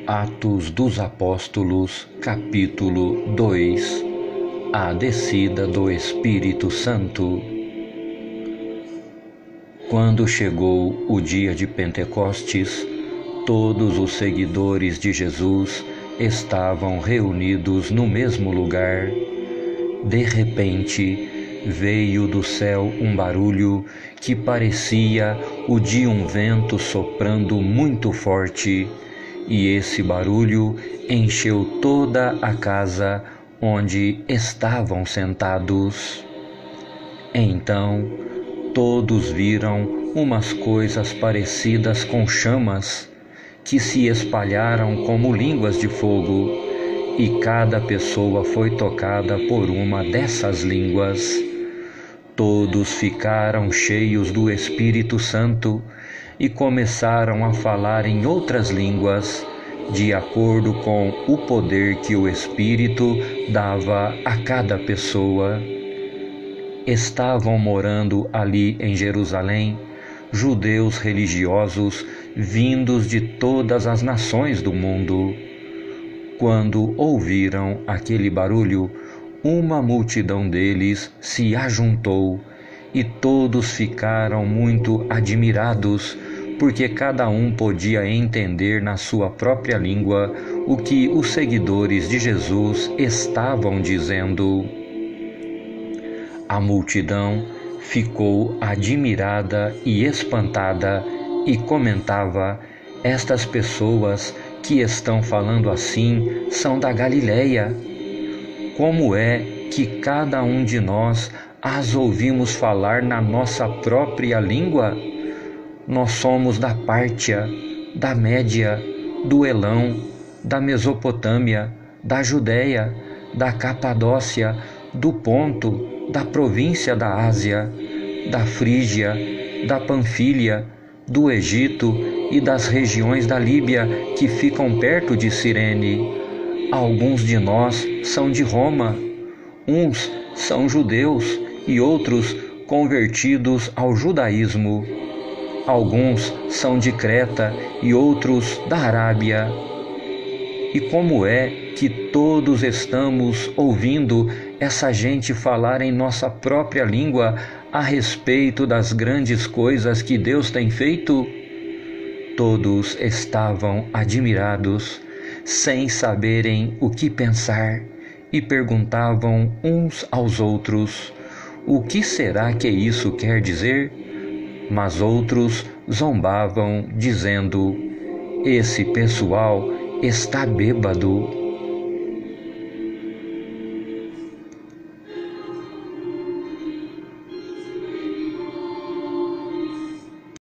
Atos dos Apóstolos, capítulo 2. A descida do Espírito Santo. Quando chegou o dia de Pentecostes, todos os seguidores de Jesus estavam reunidos no mesmo lugar. De repente, veio do céu um barulho que parecia o de um vento soprando muito forte, e esse barulho encheu toda a casa onde estavam sentados. Então, todos viram umas coisas parecidas com chamas, que se espalharam como línguas de fogo, e cada pessoa foi tocada por uma dessas línguas. Todos ficaram cheios do Espírito Santo e começaram a falar em outras línguas, de acordo com o poder que o Espírito dava a cada pessoa. Estavam morando ali em Jerusalém judeus religiosos vindos de todas as nações do mundo. Quando ouviram aquele barulho, uma multidão deles se ajuntou e todos ficaram muito admirados, porque cada um podia entender na sua própria língua o que os seguidores de Jesus estavam dizendo. A multidão ficou admirada e espantada e comentava: "Estas pessoas que estão falando assim são da Galileia. Como é que cada um de nós as ouvimos falar na nossa própria língua? Nós somos da Pártia, da Média, do Elão, da Mesopotâmia, da Judéia, da Capadócia, do Ponto, da província da Ásia, da Frígia, da Panfília, do Egito e das regiões da Líbia que ficam perto de Cirene. Alguns de nós são de Roma, uns são judeus e outros convertidos ao judaísmo. Alguns são de Creta e outros da Arábia. E como é que todos estamos ouvindo essa gente falar em nossa própria língua a respeito das grandes coisas que Deus tem feito?" Todos estavam admirados, sem saberem o que pensar, e perguntavam uns aos outros: "O que será que isso quer dizer?" Mas outros zombavam, dizendo: "Esse pessoal está bêbado."